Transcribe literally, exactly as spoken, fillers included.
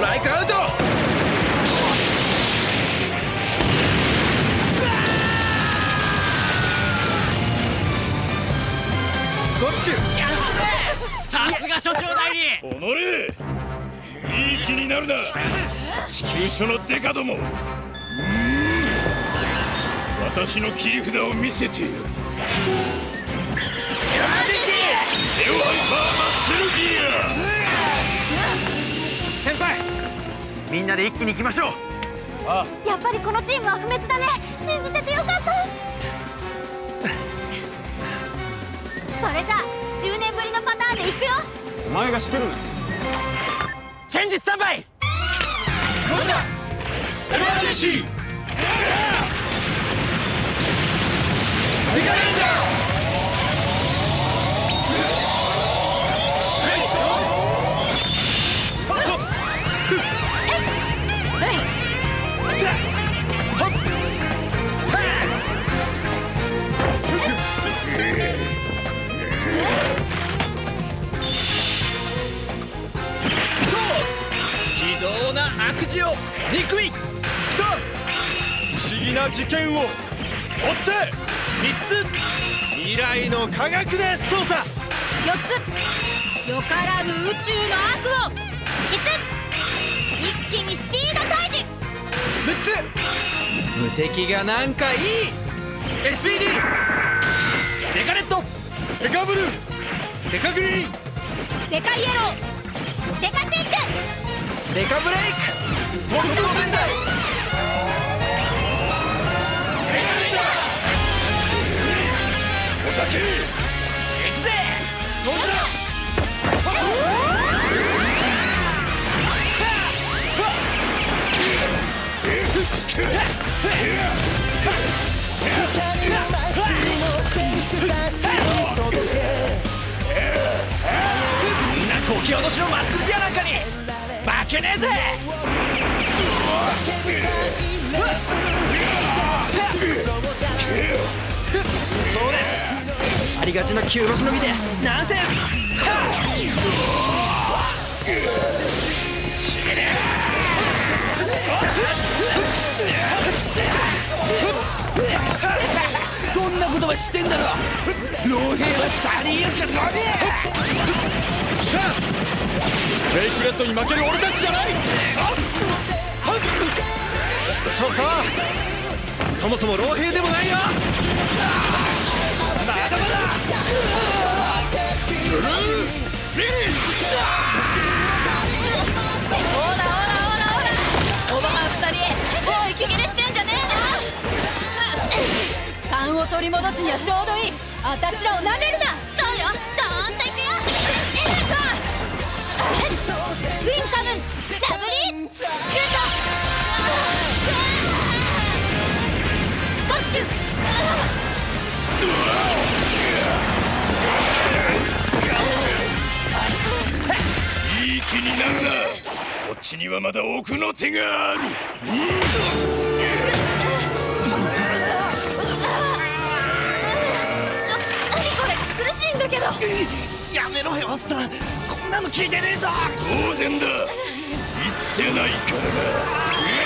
ライクアウト。こっち。 さすが所長代理。 おのれ、いい気になるな地球書のデカども。私の切り札を見せてやる。ネオハイパーマッスルギア。先輩、みんなで一気に行きましょう。 ああ、やっぱりこのチームは不滅だね。信じててよかった。それじゃあじゅうねんぶりのパターンで行くよ。 お前が仕切るな。 チェンジスタンバイ。 どうだエマージェンシーメカレンジャー。 異動な悪事を憎い。 ふたつ不思議な事件を追って。みっつ未来の科学で捜査。 よっつよからぬ宇宙の悪を。いつつ一気にスピード退治。 むっつ無敵がなんかいい。 エスピーディーデカレット。 デカブルーデカグリーンデカイエローデカピンクデカブレイク北総戦隊お酒行くぜ。 飲んだ。 みんなこき落としのマッスルギアなんかに負けねえぜ。そうです。ありがちな急ロシの身でナンセンス。死ねねえ。どんなことは知ってんだろ。老兵はサリールかのみ。 シャンブレイクレッドに負ける俺たちじゃない。そうそう、そもそも老兵でもないよ。まだまだブルーリリース。 ほらほらほらほら、おばはん二人もう息切れしてんじゃねえの。勘を取り戻すにはちょうどいい。あたしらをなめるな。そうよ、ドーンといくよ。ツインカムンダブリシュート。ゴッチュ。 いい気になるな。こっちにはまだ奥の手がある。 何これ、苦しいんだけど。 やめろよおっさん、こんなの聞いてねえぞ。 当然だ、言ってないからな。